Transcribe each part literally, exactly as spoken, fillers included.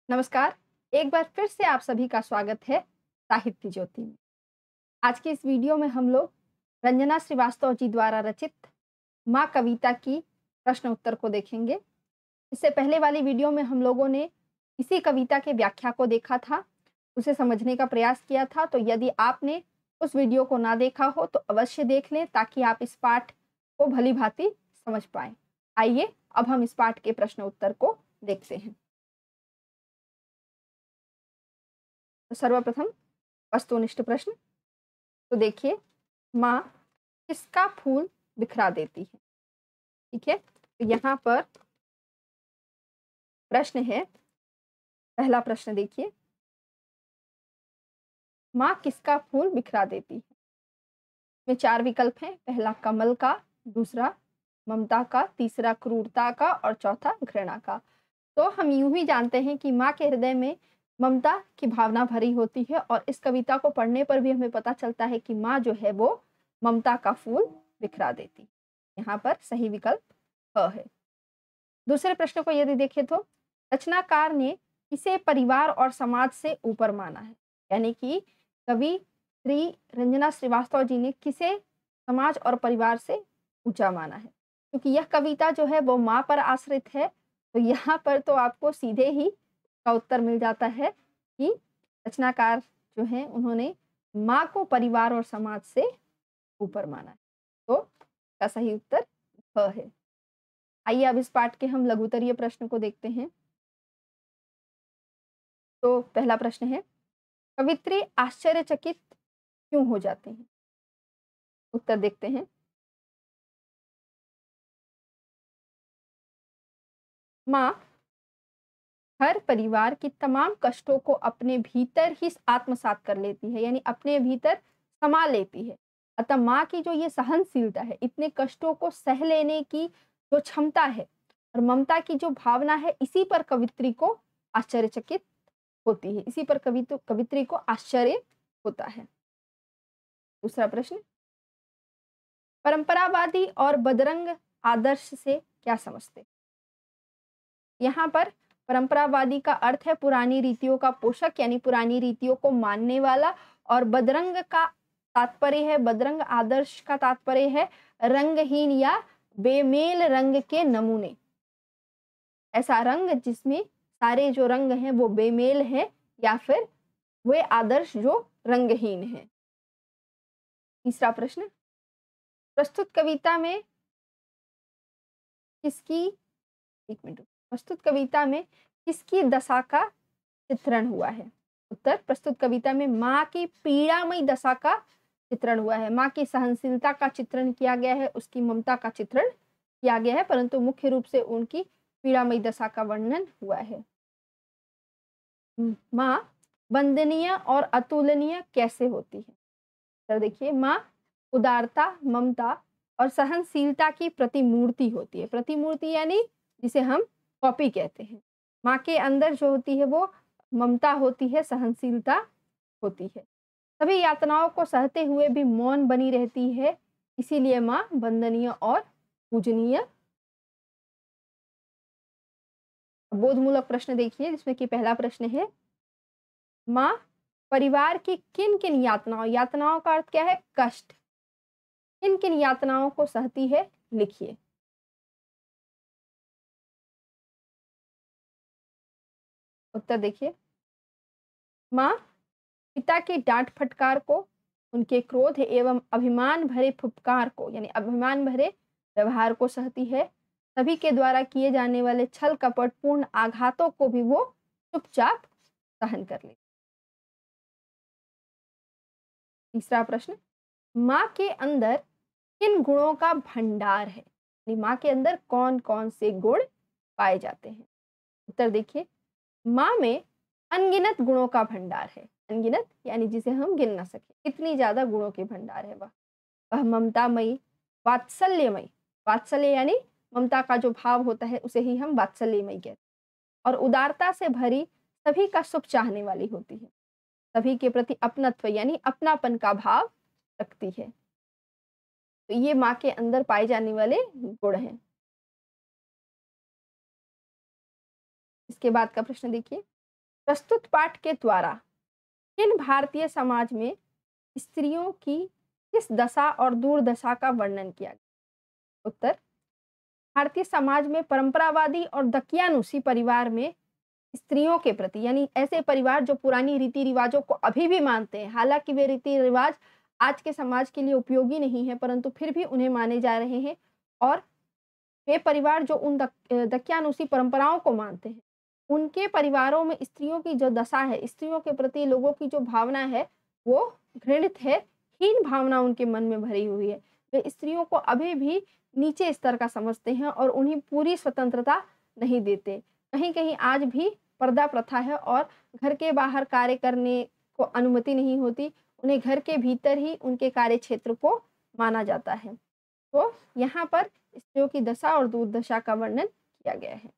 नमस्कार। एक बार फिर से आप सभी का स्वागत है साहित्य ज्योति में। आज की इस वीडियो में हम लोग रंजना श्रीवास्तव जी द्वारा रचित माँ कविता की प्रश्न उत्तर को देखेंगे। इससे पहले वाली वीडियो में हम लोगों ने इसी कविता के व्याख्या को देखा था, उसे समझने का प्रयास किया था। तो यदि आपने उस वीडियो को ना देखा हो तो अवश्य देख लें ताकि आप इस पाठ को भली भांति समझ पाएं। आइए अब हम इस पाठ के प्रश्न उत्तर को देखते हैं। तो सर्वप्रथम वस्तुनिष्ठ प्रश्न। तो देखिए, माँ किसका फूल बिखरा देती है। ठीक है, तो यहाँ पर प्रश्न है। पहला प्रश्न देखिए, माँ किसका फूल बिखरा देती है। में चार विकल्प हैं। पहला कमल का, दूसरा ममता का, तीसरा क्रूरता का और चौथा घृणा का। तो हम यूं ही जानते हैं कि माँ के हृदय में ममता की भावना भरी होती है और इस कविता को पढ़ने पर भी हमें पता चलता है कि माँ जो है वो ममता का फूल बिखरा देती। यहाँ पर सही विकल्प क है। दूसरे प्रश्न को यदि देखें तो रचनाकार ने किसे परिवार और समाज से ऊपर माना है। यानी कि कवि श्री रंजना श्रीवास्तव जी ने किसे समाज और परिवार से ऊंचा माना है। क्योंकि यह कविता जो है वो माँ पर आश्रित है, तो यहाँ पर तो आपको सीधे ही का उत्तर मिल जाता है कि रचनाकार जो है उन्होंने माँ को परिवार और समाज से ऊपर माना है। तो का सही उत्तर ख है। आइए अब इस पाठ के हम लघुत्तरीय प्रश्न को देखते हैं। तो पहला प्रश्न है, कवित्री आश्चर्यचकित क्यों हो जाते हैं। उत्तर देखते हैं। माँ हर परिवार की तमाम कष्टों को अपने भीतर ही आत्मसात कर लेती है, यानी अपने भीतर समा लेती है। अतः माँ की जो ये सहनशीलता है, इतने कष्टों को सह लेने की जो क्षमता है और ममता की जो भावना है, इसी पर कवित्री को आश्चर्यचकित होती है, इसी पर कवि कवित्री को आश्चर्य होता है। दूसरा प्रश्न, परंपरावादी और बदरंग आदर्श से क्या समझते। यहाँ पर परंपरावादी का अर्थ है पुरानी रीतियों का पोषक, यानी पुरानी रीतियों को मानने वाला। और बदरंग का तात्पर्य है, बदरंग आदर्श का तात्पर्य है रंगहीन या बेमेल रंग के नमूने। ऐसा रंग जिसमें सारे जो रंग हैं वो बेमेल हैं, या फिर वे आदर्श जो रंगहीन हैं। तीसरा प्रश्न, प्रस्तुत कविता में किसकी एक मिनट प्रस्तुत कविता में किसकी दशा का चित्रण हुआ है। उत्तर, प्रस्तुत कविता में माँ की पीड़ामयी दशा का चित्रण हुआ है। माँ की सहनशीलता का चित्रण किया गया है, उसकी ममता का चित्रण किया गया है, परंतु मुख्य रूप से उनकी पीड़ामयी दशा का वर्णन हुआ है। माँ वंदनीय और अतुलनीय कैसे होती है। तो देखिए, माँ उदारता, ममता और सहनशीलता की प्रतिमूर्ति होती है। प्रतिमूर्ति यानी जिसे हम कॉपी कहते हैं। माँ के अंदर जो होती है वो ममता होती है, सहनशीलता होती है। सभी यातनाओं को सहते हुए भी मौन बनी रहती है, इसीलिए माँ वंदनीय और पूजनीय। बोधमूलक प्रश्न देखिए, जिसमें कि पहला प्रश्न है, माँ परिवार की किन किन यातनाओं, यातनाओं का अर्थ क्या है, कष्ट, किन किन यातनाओं को सहती है, लिखिए। उत्तर देखिए, माँ पिता की डांट फटकार को, उनके क्रोध एवं अभिमान भरे फुफकार को, यानी अभिमान भरे व्यवहार को सहती है। सभी के द्वारा किए जाने वाले छल कपटपूर्ण आघातों को भी वो चुपचाप सहन कर लेती। तीसरा प्रश्न, माँ के अंदर किन गुणों का भंडार है, यानी माँ के अंदर कौन कौन से गुण पाए जाते हैं। उत्तर देखिए, माँ में अनगिनत गुणों का भंडार है। अनगिनत यानी जिसे हम गिन ना सके, इतनी ज्यादा गुणों के भंडार है वह। वह ममतामयी, वात्सल्यमयी, वात्सल्य यानी ममता का जो भाव होता है उसे ही हम वात्सल्यमयी कहते हैं, और उदारता से भरी, सभी का शुभ चाहने वाली होती है, सभी के प्रति अपनत्व यानी अपनापन का भाव रखती है। तो ये माँ के अंदर पाए जाने वाले गुण हैं। इसके बाद का प्रश्न देखिए, प्रस्तुत पाठ के द्वारा किन भारतीय समाज में स्त्रियों की किस दशा और दुर्दशा का वर्णन किया गया? उत्तर, भारतीय समाज में परंपरावादी और दकियानुसी परिवार में स्त्रियों के प्रति, यानी ऐसे परिवार जो पुरानी रीति रिवाजों को अभी भी मानते हैं, हालांकि वे रीति रिवाज आज के समाज के लिए उपयोगी नहीं है, परंतु फिर भी उन्हें माने जा रहे हैं। और वे परिवार जो उन दक, दकियानुसी परंपराओं को मानते हैं, उनके परिवारों में स्त्रियों की जो दशा है, स्त्रियों के प्रति लोगों की जो भावना है, वो घृणित है, हीन भावना उनके मन में भरी हुई है। वे स्त्रियों को अभी भी नीचे स्तर का समझते हैं और उन्हें पूरी स्वतंत्रता नहीं देते। कहीं कहीं आज भी पर्दा प्रथा है और घर के बाहर कार्य करने को अनुमति नहीं होती, उन्हें घर के भीतर ही उनके कार्य क्षेत्र को माना जाता है। तो यहाँ पर स्त्रियों की दशा और दुर्दशा का वर्णन किया गया है।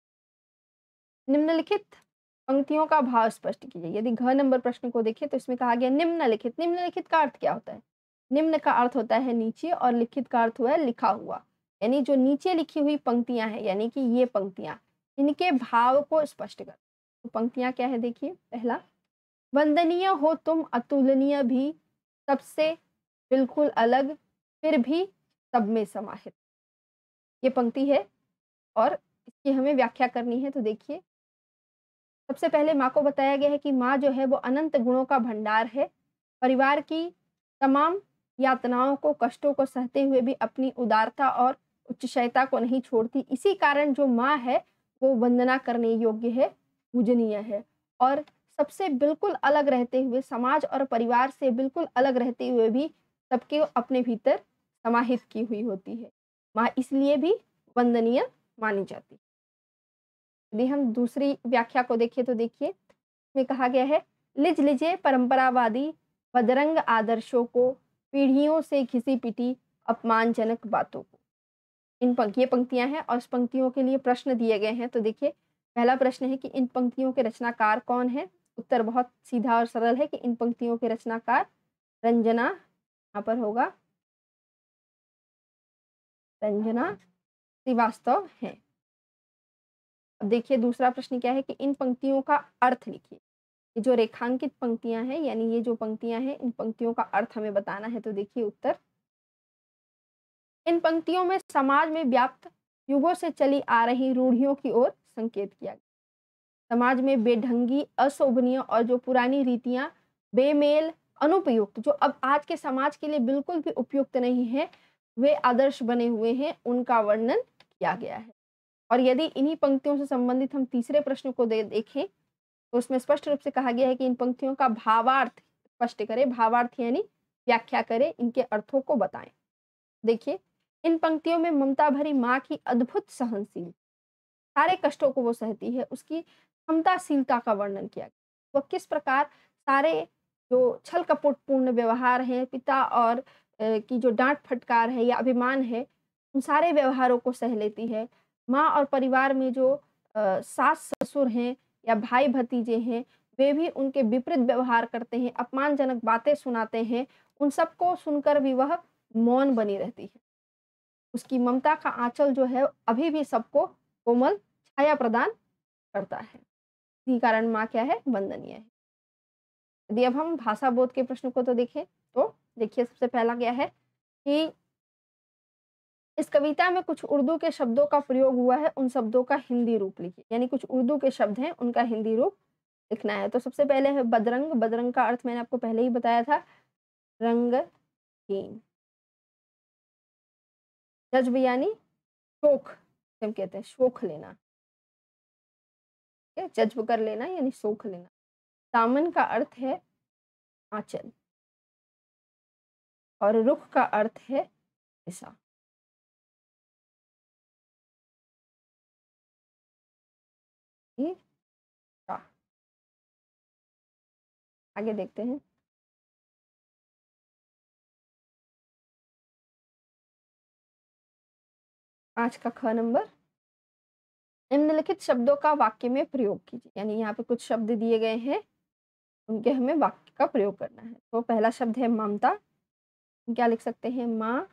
निम्नलिखित पंक्तियों का भाव स्पष्ट कीजिए। यदि घ नंबर प्रश्न को देखें तो इसमें कहा गया निम्नलिखित। निम्नलिखित का अर्थ क्या होता है? निम्न का अर्थ होता है नीचे और लिखित का अर्थ हुआ है लिखा हुआ, यानी जो नीचे लिखी हुई पंक्तियां हैं, यानी कि ये पंक्तियां, इनके भाव को स्पष्ट कर। तो पंक्तियां क्या है देखिए। पहला, वंदनीय हो तुम अतुलनीय भी, सबसे बिल्कुल अलग फिर भी सब में समाहित। ये पंक्ति है और इसकी हमें व्याख्या करनी है। तो देखिए, सबसे पहले माँ को बताया गया है कि माँ जो है वो अनंत गुणों का भंडार है। परिवार की तमाम यातनाओं को, कष्टों को सहते हुए भी अपनी उदारता और उच्चशयता को नहीं छोड़ती। इसी कारण जो माँ है वो वंदना करने योग्य है, पूजनीय है और सबसे बिल्कुल अलग रहते हुए, समाज और परिवार से बिल्कुल अलग रहते हुए भी सबके अपने भीतर समाहित की हुई होती है। माँ इसलिए भी वंदनीय मानी जाती है। यदि हम दूसरी व्याख्या को देखें तो देखिए, इसमें कहा गया है लिज लिजे परंपरावादी बदरंग आदर्शों को, पीढ़ियों से घिसी पिटी अपमानजनक बातों को। इन पंक्ति ये पंक्तियां हैं और इस पंक्तियों के लिए प्रश्न दिए गए हैं। तो देखिए, पहला प्रश्न है कि इन पंक्तियों के रचनाकार कौन है? उत्तर बहुत सीधा और सरल है कि इन पंक्तियों के रचनाकार रंजना, यहाँ पर होगा रंजना श्रीवास्तव है। अब देखिए दूसरा प्रश्न क्या है कि इन पंक्तियों का अर्थ लिखिए। ये जो रेखांकित पंक्तियां हैं, यानी ये जो पंक्तियां हैं, इन पंक्तियों का अर्थ हमें बताना है। तो देखिए उत्तर, इन पंक्तियों में समाज में व्याप्त युगों से चली आ रही रूढ़ियों की ओर संकेत किया गया। समाज में बेढंगी, अशोभनीय और जो पुरानी रीतियां, बेमेल, अनुपयुक्त, जो अब आज के समाज के लिए बिल्कुल भी उपयुक्त नहीं है, वे आदर्श बने हुए हैं, उनका वर्णन किया गया है। और यदि इन्हीं पंक्तियों से संबंधित हम तीसरे प्रश्न को दे देखें तो उसमें स्पष्ट रूप से कहा गया है कि इन पंक्तियों का भावार्थ स्पष्ट करें। भावार्थ यानी व्याख्या करें, इनके अर्थों को बताएं। देखिए, इन पंक्तियों में ममता भरी माँ की अद्भुत सहनशील, सारे कष्टों को वो सहती है, उसकी क्षमताशीलता का वर्णन किया गया। वो किस प्रकार सारे जो छल कपटपूर्ण व्यवहार है, पिता और की जो डांट फटकार है या अभिमान है, उन सारे व्यवहारों को सह लेती है। माँ और परिवार में जो सास ससुर हैं या भाई भतीजे हैं, वे भी उनके विपरीत व्यवहार करते हैं, अपमानजनक बातें सुनाते हैं, उन सबको सुनकर भी वह मौन बनी रहती है। उसकी ममता का आंचल जो है अभी भी सबको कोमल छाया प्रदान करता है। इसी कारण माँ क्या है? वंदनीय है। यदि अब हम भाषा बोध के प्रश्न को तो देखें तो देखिए, सबसे पहला क्या है कि इस कविता में कुछ उर्दू के शब्दों का प्रयोग हुआ है, उन शब्दों का हिंदी रूप लिखिए। यानी कुछ उर्दू के शब्द हैं, उनका हिंदी रूप लिखना है। तो सबसे पहले है बदरंग। बदरंग का अर्थ मैंने आपको पहले ही बताया था, रंगहीन। जज्ब यानी शोक, हम कहते हैं शोक लेना, जज्ब कर लेना यानी शोक लेना। दामन का अर्थ है आंचल और रुख का अर्थ है दिशा। आगे देखते हैं। आज का ख नंबर, निम्नलिखित शब्दों का वाक्य में प्रयोग कीजिए। यानी यहाँ पे कुछ शब्द दिए गए हैं, उनके हमें वाक्य का प्रयोग करना है। तो पहला शब्द है ममता। क्या लिख सकते हैं? माँ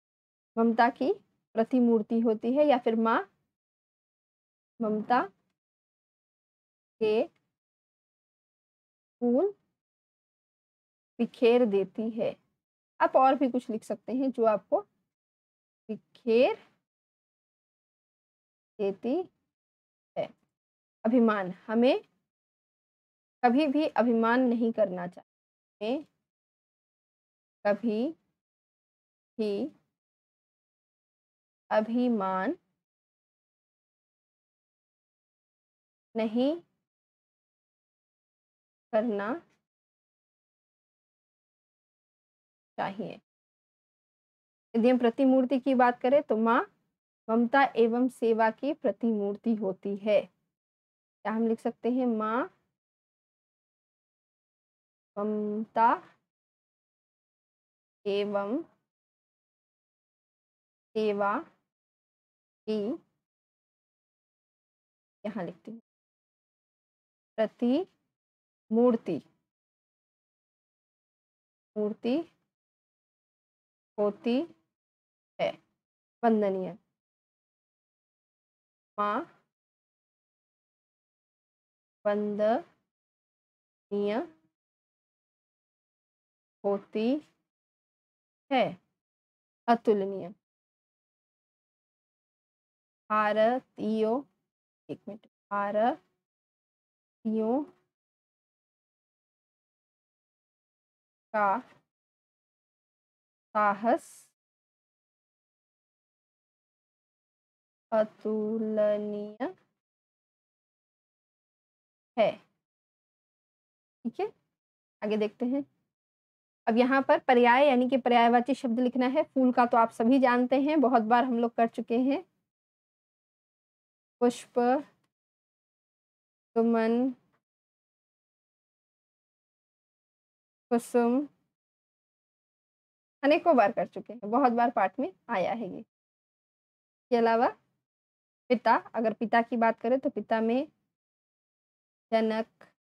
ममता की प्रतिमूर्ति होती है, या फिर माँ ममता के फूल बिखेर देती है। आप और भी कुछ लिख सकते हैं जो आपको बिखेर देती है। अभिमान, हमें कभी भी अभिमान नहीं करना चाहिए। हमें कभी भी अभिमान नहीं करना चाहिए। यदि हम प्रतिमूर्ति की बात करें तो माँ ममता एवं सेवा की प्रतिमूर्ति होती है। क्या हम लिख सकते हैं? माँ ममता एवं सेवा की, यहाँ लिखती हूँ, प्रतिमूर्ति मूर्ति होती है। वंदनीय, माँ वंदनीय होती है। अतुलनीय, भारतीयों, एक मिनट, भारतीयों का साहस अतुलनीय है। ठीक है, आगे देखते हैं। अब यहाँ पर पर्याय यानी कि पर्यायवाची शब्द लिखना है। फूल का तो आप सभी जानते हैं, बहुत बार हम लोग कर चुके हैं। पुष्प, सुमन, कुसुम, अनेकों बार कर चुके हैं, बहुत बार पाठ में आया है ये। इसके अलावा पिता, अगर पिता की बात करें तो पिता में जनक,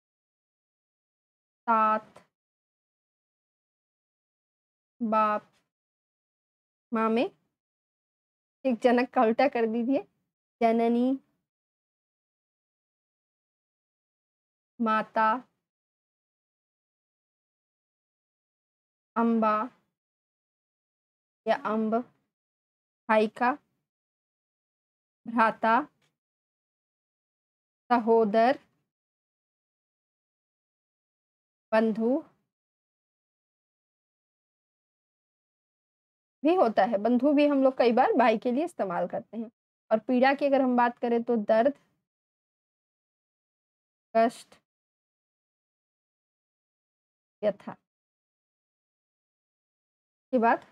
तात, बाप। माँ में एक जनक का उल्टा कर दीजिए, जननी, माता, अम्बा या अम्ब, भाई का, भ्राता, सहोदर, बंधु भी होता है। बंधु भी हम लोग कई बार भाई के लिए इस्तेमाल करते हैं। और पीड़ा की अगर हम बात करें तो दर्द, कष्ट, व्यथा। के बाद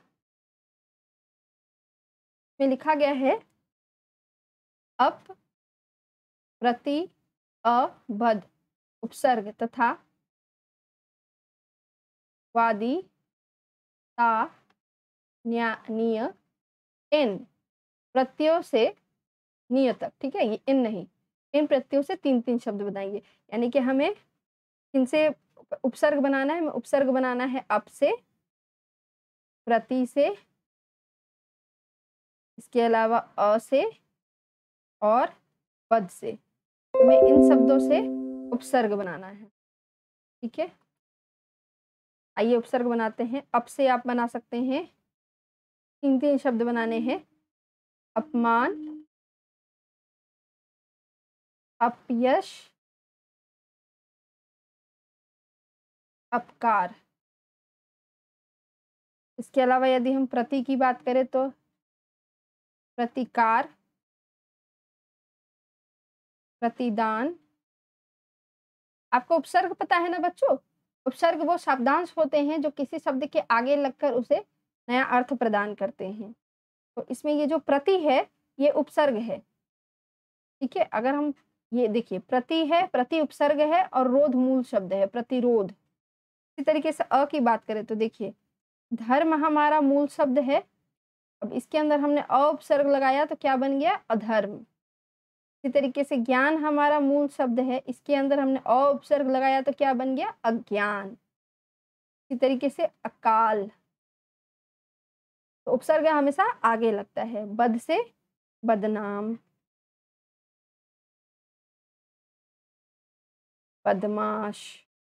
में लिखा गया है अप, प्रति, अ, बद, उपसर्ग तथा वादी, ता, न्या, निय, इन प्रत्ययों से निय तक। ठीक है, ये इन नहीं, इन प्रत्ययों से तीन तीन शब्द बनाएंगे। यानी कि हमें इनसे उपसर्ग बनाना है। उपसर्ग बनाना है अप से, प्रति से, इसके अलावा अ से और पद से। हमें इन शब्दों से उपसर्ग बनाना है। ठीक है, आइए उपसर्ग बनाते हैं। अप से आप बना सकते हैं, तीन तीन शब्द बनाने हैं। अपमान, अपयश, अपकार। इसके अलावा यदि हम प्रति की बात करें तो प्रतिकार, प्रतिदान। आपको उपसर्ग पता है ना बच्चों? उपसर्ग वो शब्दांश होते हैं जो किसी शब्द के आगे लगकर उसे नया अर्थ प्रदान करते हैं। तो इसमें ये जो प्रति है ये उपसर्ग है। ठीक है, अगर हम ये देखिए, प्रति है, प्रति उपसर्ग है और रोध मूल शब्द है, प्रतिरोध। इसी तरीके से अ की बात करें तो देखिए, धर्म हमारा मूल शब्द है। अब इसके अंदर हमने अ उपसर्ग लगाया तो क्या बन गया? अधर्म। इसी तरीके से ज्ञान हमारा मूल शब्द है, इसके अंदर हमने अ उपसर्ग लगाया तो क्या बन गया? अज्ञान। इसी तरीके से अकाल, तो उपसर्ग हमेशा आगे लगता है। बद से बदनाम, बदमाश,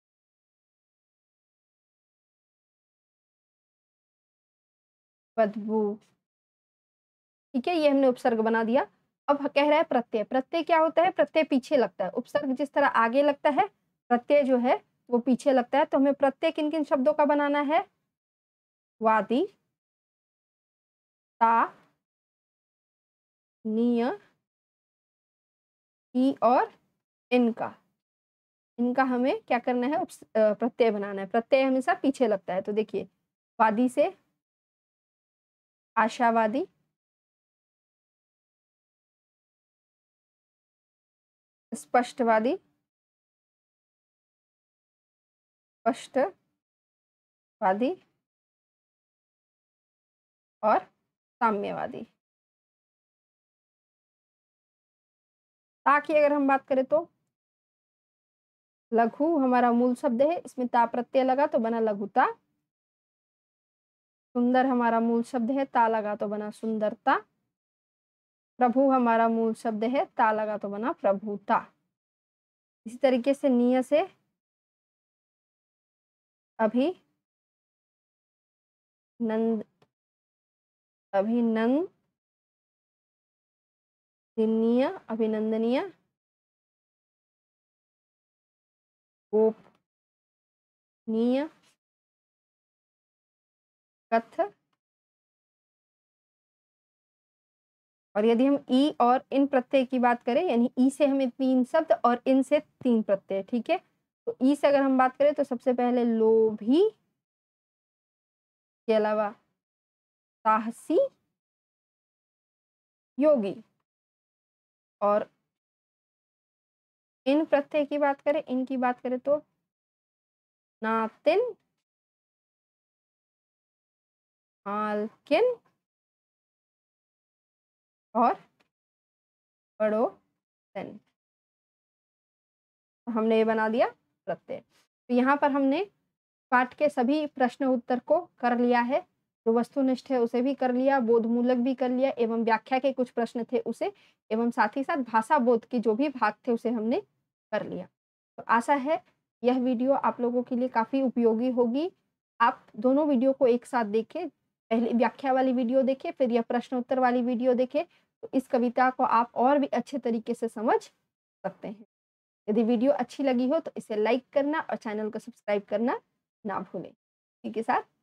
बदबू। ठीक है, ये हमने उपसर्ग बना दिया। अब कह रहा है प्रत्यय। प्रत्यय क्या होता है? प्रत्यय पीछे लगता है। उपसर्ग जिस तरह आगे लगता है, प्रत्यय जो है वो पीछे लगता है। तो हमें प्रत्यय किन-किन शब्दों का बनाना है? वादी, ता, नीय, ई और इनका। इनका हमें क्या करना है? उप्स अ, प्रत्यय बनाना है। प्रत्यय हमेशा पीछे लगता है। तो देखिए, वादी से आशावादी, स्पष्टवादी, स्पष्टवादी और साम्यवादी। ता की अगर हम बात करें तो लघु हमारा मूल शब्द है, इसमें ता प्रत्यय लगा तो बना लघुता। सुंदर हमारा मूल शब्द है, ता लगा तो बना सुंदरता। प्रभु हमारा मूल शब्द है, ता लगा तो बना प्रभुता। इसी तरीके से निय से अभी नंद अभिनंदनीय, अभिनंदनीय, गोपनीय, कथ। और यदि हम ई और इन प्रत्यय की बात करें, यानी ई से हमें तीन शब्द और इन से तीन प्रत्यय, ठीक है। तो ई से अगर हम बात करें तो सबसे पहले लोभी के अलावा साहसी, योगी। और इन प्रत्यय की बात करें, इनकी बात करें तो नातिन, मालकिन और पड़ोसन। हमने ये बना दिया प्रत्यय। तो यहाँ पर हमने पाठ के सभी प्रश्न उत्तर को कर लिया है। जो वस्तुनिष्ठ है उसे भी कर लिया, बोधमूलक भी कर लिया, एवं व्याख्या के कुछ प्रश्न थे उसे, एवं साथ ही साथ भाषा बोध के जो भी भाग थे उसे हमने कर लिया। तो आशा है यह वीडियो आप लोगों के लिए काफ़ी उपयोगी होगी। आप दोनों वीडियो को एक साथ देखें, पहले व्याख्या वाली वीडियो देखें, फिर यह प्रश्न उत्तर वाली वीडियो देखें, तो इस कविता को आप और भी अच्छे तरीके से समझ सकते हैं। यदि वीडियो अच्छी लगी हो तो इसे लाइक करना और चैनल को सब्सक्राइब करना ना भूलें। इसी के साथ